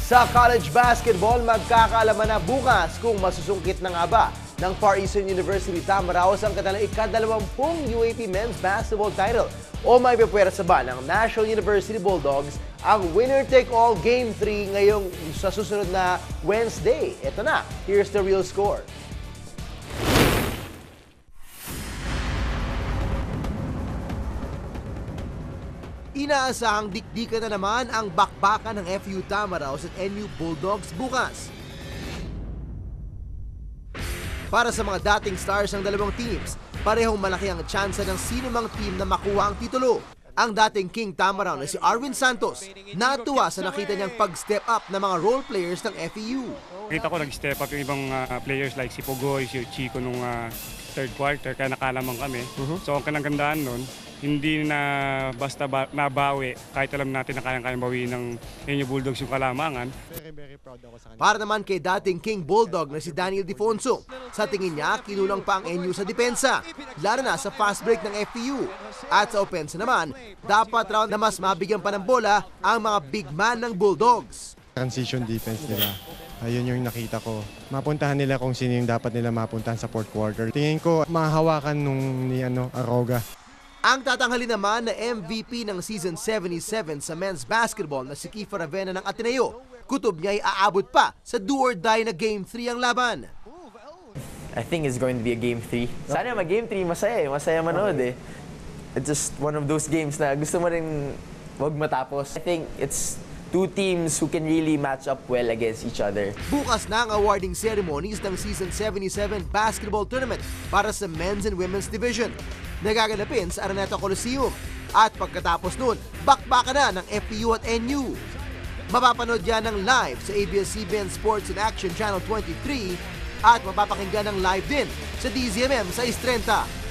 Sa college basketball, magkakaalaman na bukas kung masusungkit na nga ba ng Far Eastern University Tamaraos ang kanilang ika-20 UAP men's basketball title o may pupwersa ba ng National University Bulldogs ang winner-take-all Game 3 ngayong sa susunod na Wednesday. Ito na, here's the real score. Inaasahang dikdikan na naman ang bakbakan ng FU Tamaraos at NU Bulldogs bukas. Para sa mga dating stars ng dalawang teams, parehong malaki ang tsansa ng sino mang team na makuha ang titulo. Ang dating King Tamaraw na si Arvin Santos, natuwa sa nakita niyang pag-step up ng mga role players ng FEU. Kita ko nag-step up yung ibang players like si Pugoy, si Chico nung third quarter, kaya nakalaman kami. So ang kanagandaan nun, hindi na basta nabawi kahit alam natin na kayang-kayang bawiin ng NU Bulldogs yung kalamangan. Very proud ako sa kanya. Para naman kay dating King Bulldog na si Daniel Difonso, sa tingin niya kinulang pa ang NU sa depensa, lalo na sa fast break ng FEU. At sa opensa naman, dapat raw na mas mabigyan pa ng bola ang mga big man ng Bulldogs. Transition defense nila. Ayun yung nakita ko. Mapuntahan nila kung sino yung dapat nila mapuntahan sa fourth quarter. Tingin ko mahahawakan nung ni Aroga. Ang tatanghali naman na MVP ng Season 77 sa men's basketball na si Kiefer Avena ng Ateneo, kutob niya ay aabot pa sa do-or-die na Game 3 ang laban. I think it's going to be a Game 3. Sana mag-Game 3, masaya manood eh. It's just one of those games na gusto mo rin wag matapos. I think it's two teams who can really match up well against each other. Bukas na ang awarding ceremonies ng Season 77 basketball tournament para sa men's and women's division. Nagaganapin sa Araneta Coliseum. At pagkatapos nun, bakbakan na ng FEU at NU. Mapapanood yan ng live sa ABS-CBN Sports in Action Channel 23 at mapapakinggan ng live din sa DZMM sa 6:30.